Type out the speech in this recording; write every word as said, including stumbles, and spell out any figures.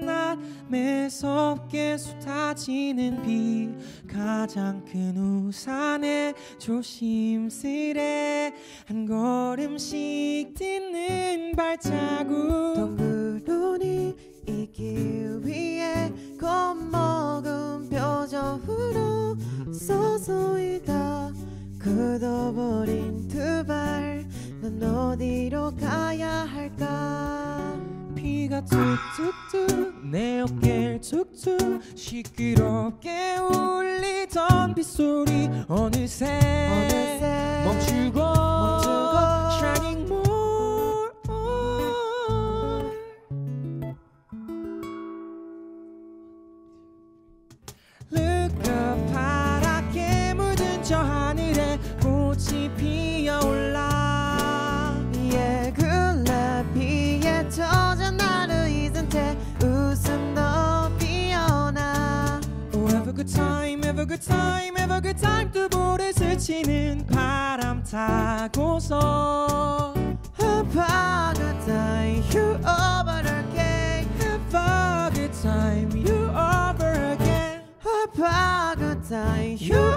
날 매섭게 쏟아지는 비 가장 큰 우산에 조심스레 한 걸음씩 딛는 발자국 덩그러니 이 길 위에 겁먹은 표정으로 서서히 다 굳어버린 두 발 넌 어디로 가야 할까 비가 툭툭툭 내 어깨를 툭툭 시끄럽게 울리던 빗소리 어느새, 어느새 멈추고, 멈추고 shining more Look up 파랗게 묻은 저 하늘에 꽃이 피어올라 예 글라 비에 젖은 나를 잊은 채 웃음도 피어나 Oh have a good time, have a good time, have a good time 두 볼을 스치는 바람 타고서 Have a good time you over again Have a good time, you over again Have a good time you